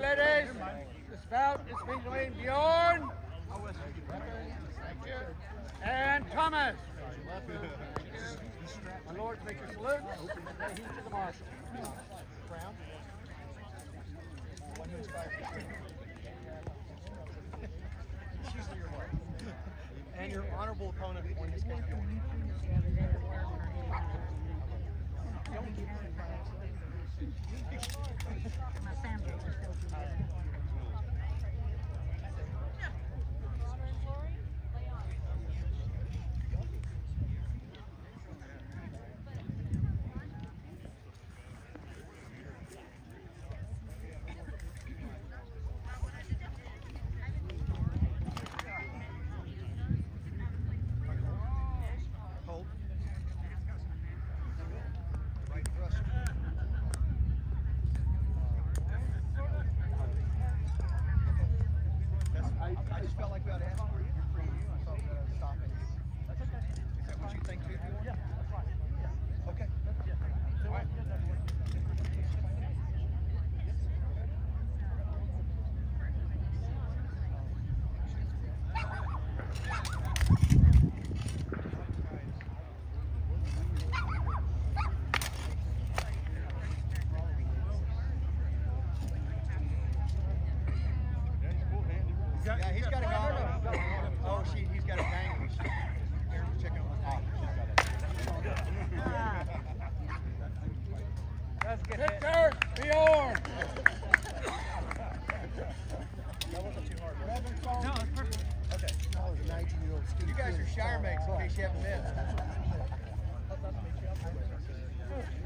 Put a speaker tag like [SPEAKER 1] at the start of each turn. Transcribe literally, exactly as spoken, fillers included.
[SPEAKER 1] ladies. The spout is between Bjorn and Thomas. My lord, make your salute. Pay heed to the marshal. Crown.
[SPEAKER 2] And your honorable opponent when this game going.
[SPEAKER 3] My sandals are still too big.
[SPEAKER 2] Yeah, he's got a gong. Oh, she, he's got a dangle. Here's checking on the top.
[SPEAKER 1] Let's get Victor Bjorn.
[SPEAKER 2] That wasn't too hard.
[SPEAKER 1] No, it's perfect.
[SPEAKER 2] Okay.
[SPEAKER 4] I was a nineteen-year-old skinny
[SPEAKER 2] You guys
[SPEAKER 4] kid.
[SPEAKER 2] are Shire mates in case you haven't missed.